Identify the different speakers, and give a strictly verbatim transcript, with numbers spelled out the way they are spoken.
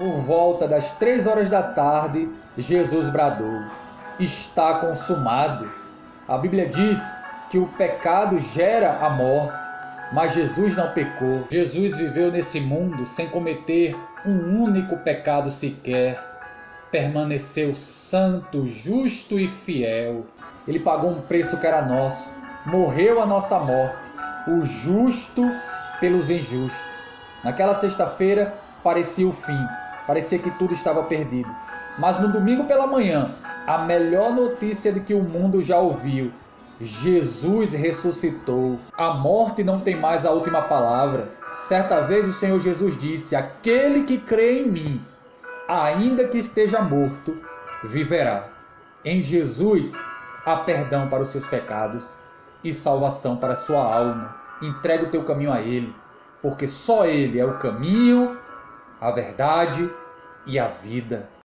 Speaker 1: Por volta das três horas da tarde, Jesus bradou: está consumado. A Bíblia diz que o pecado gera a morte, mas Jesus não pecou. Jesus viveu nesse mundo sem cometer um único pecado sequer. Permaneceu santo, justo e fiel. Ele pagou um preço que era nosso. Morreu a nossa morte, o justo pelos injustos. Naquela sexta-feira parecia o fim, parecia que tudo estava perdido. Mas no domingo pela manhã, a melhor notícia de que o mundo já ouviu: Jesus ressuscitou. A morte não tem mais a última palavra. Certa vez o Senhor Jesus disse: aquele que crê em mim, ainda que esteja morto, viverá. Em Jesus há perdão para os seus pecados e salvação para a sua alma. Entrega o teu caminho a Ele, porque só Ele é o caminho, a verdade e a vida.